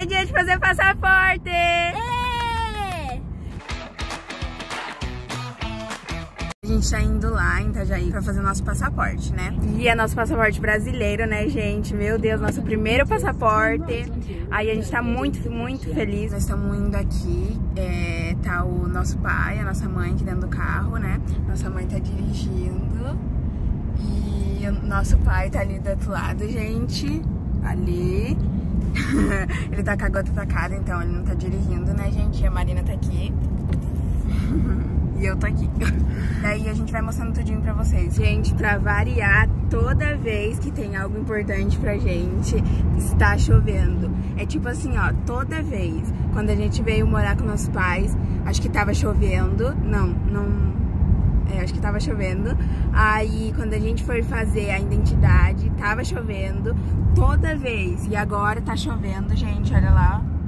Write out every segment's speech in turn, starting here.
É dia de fazer passaporte! A gente tá indo lá em Itajaí pra fazer o nosso passaporte, né? E é nosso passaporte brasileiro, né, gente? Meu Deus, nosso primeiro passaporte. Aí a gente tá muito, muito feliz. Nós estamos indo aqui, tá o nosso pai, a nossa mãe aqui dentro do carro, né? Nossa mãe tá dirigindo. E o nosso pai tá ali do outro lado, gente. Ali. Ele tá com a gota tacada, então ele não tá dirigindo, né, gente? E a Marina tá aqui. E eu tô aqui. Daí a gente vai mostrando tudinho pra vocês. Gente, pra variar, toda vez que tem algo importante pra gente, está chovendo. É tipo assim, ó, toda vez. Quando a gente veio morar com nossos pais, acho que tava chovendo. Acho que tava chovendo. Aí, quando a gente foi fazer a identidade, tava chovendo. Toda vez. E agora tá chovendo, gente, olha lá, ó.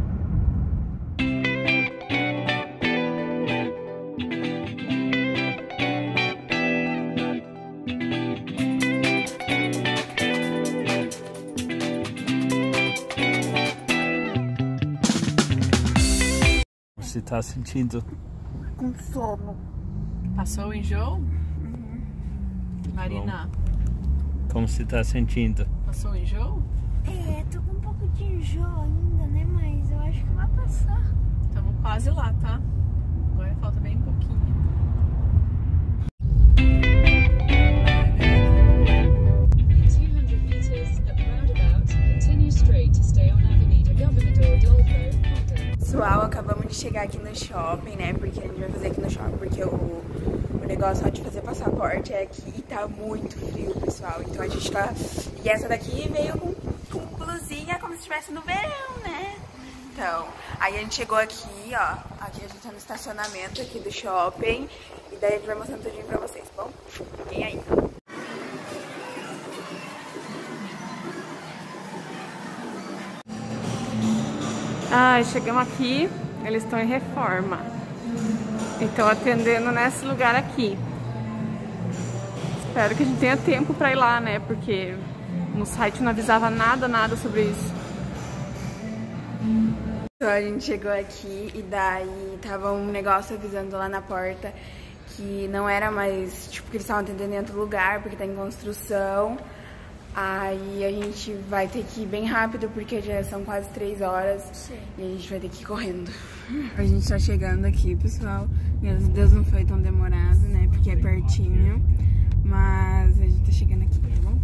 Você tá sentindo? Com sono. Passou o enjoo? Uhum. Marina. Como você tá sentindo? Passou o enjoo? Tô com um pouco de enjoo ainda, né? Mas eu acho que vai passar. Estamos quase lá, tá? Agora falta bem pouquinho. Pessoal, acabamos de chegar aqui no shopping, né? Porque a gente vai fazer aqui no shopping, porque o negócio só de fazer passaporte é aqui e tá muito frio, pessoal. Então a gente tá... E essa daqui veio com blusinha como se estivesse no verão, né? Então, aí a gente chegou aqui, ó. Aqui a gente tá no estacionamento aqui do shopping. E daí a gente vai mostrando tudinho pra vocês, tá bom? Fiquem aí. Ai, chegamos aqui, eles estão em reforma. E estão atendendo nesse lugar aqui. Espero que a gente tenha tempo pra ir lá, né? Porque no site não avisava nada sobre isso. Então a gente chegou aqui e daí tava um negócio avisando lá na porta que não era mais, tipo, que eles estavam atendendo em outro lugar porque tá em construção. Aí a gente vai ter que ir bem rápido porque já são quase 3 horas. Sim. E a gente vai ter que ir correndo. A gente tá chegando aqui, pessoal. Graças a Deus não foi tão demorado, né? Porque é pertinho. Mas a gente tá chegando aqui, tá bom?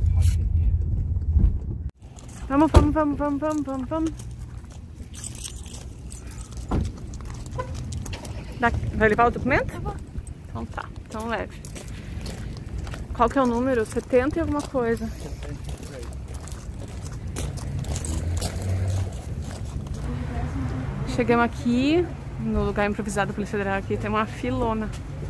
Vamos. Vai levar o documento? Então tá, então leve. Qual que é o número? 70 e alguma coisa. Chegamos aqui, no lugar improvisado da Polícia Federal, aqui tem uma filona.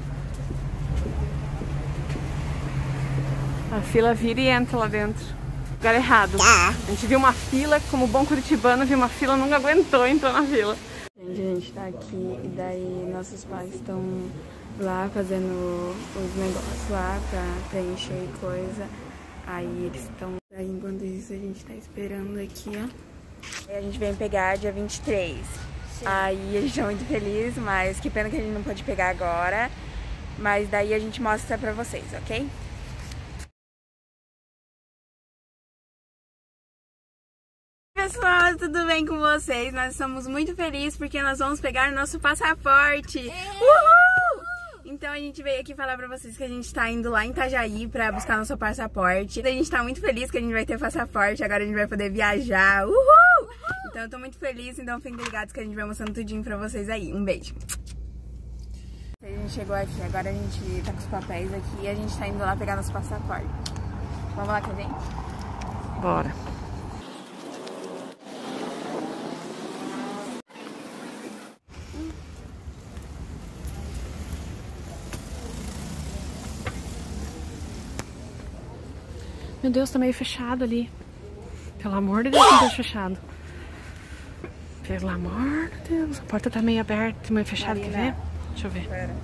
A fila vira e entra lá dentro. Lugar errado. A gente viu uma fila, como bom curitibano, viu uma fila, nunca aguentou, entrou na fila. A gente tá aqui e daí nossos pais estão lá fazendo os negócios lá pra preencher e coisa. Aí eles estão... Aí enquanto isso a gente tá esperando aqui, ó. Aí a gente vem pegar dia 23. Sim. Aí a gente tá muito feliz, mas que pena que a gente não pode pegar agora. Mas daí a gente mostra pra vocês, ok? Pessoal, tudo bem com vocês? Nós estamos muito felizes porque nós vamos pegar o nosso passaporte. Uhul! Então a gente veio aqui falar pra vocês que a gente tá indo lá em Itajaí pra buscar nosso passaporte. A gente tá muito feliz que a gente vai ter passaporte, agora a gente vai poder viajar. Uhul! Então eu tô muito feliz, então fiquem ligados que a gente vai mostrando tudinho pra vocês aí. Um beijo! A gente chegou aqui, agora a gente tá com os papéis aqui e a gente tá indo lá pegar nosso passaporte. Vamos lá com a gente? Bora! Meu Deus, tá meio fechado ali. Pelo amor de Deus, não tá fechado. Pelo amor de Deus, a porta tá meio aberta, meio fechada, quer ver? Deixa eu ver. Pera.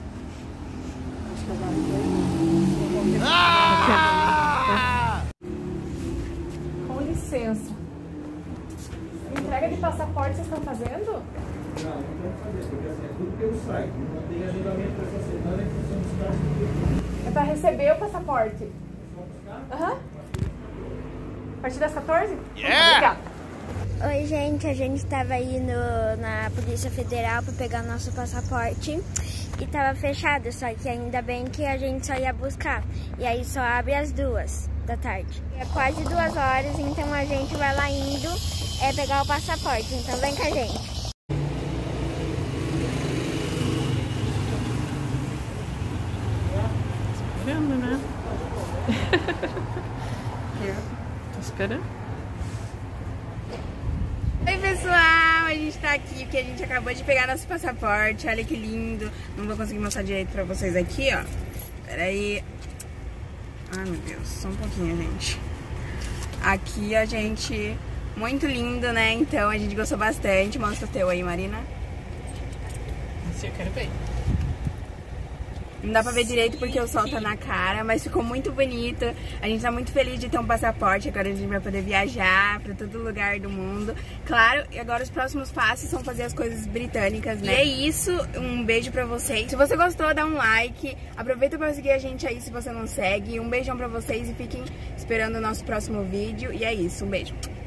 Com licença. Entrega de passaporte vocês estão fazendo? Não tem que fazer, porque assim, é tudo pelo site. Não tem agendamento para essa semana, em função dos casos. É pra receber o passaporte. Aham. A partir das 14? Obrigada. Oi, gente, a gente tava indo na Polícia Federal pra pegar nosso passaporte e tava fechado, só que ainda bem que a gente só ia buscar. E aí só abre às 2 da tarde. É quase 2 horas, então a gente vai lá indo pegar o passaporte. Então vem com a gente. Esperando, né? Tô esperando. Oi pessoal, a gente tá aqui porque a gente acabou de pegar nosso passaporte. Olha que lindo. Não vou conseguir mostrar direito pra vocês aqui, ó. Pera aí. Ai meu Deus, só um pouquinho, gente. Aqui a gente... Muito lindo, né? Então a gente gostou bastante. Mostra o teu aí, Marina. Esse eu quero ver. Não dá pra ver direito porque o sol tá na cara, mas ficou muito bonito. A gente tá muito feliz de ter um passaporte. Agora a gente vai poder viajar pra todo lugar do mundo. Claro, e agora os próximos passos são fazer as coisas britânicas, né? E é isso, um beijo pra vocês. Se você gostou, dá um like. Aproveita pra seguir a gente aí se você não segue. Um beijão pra vocês e fiquem esperando o nosso próximo vídeo. E é isso, um beijo.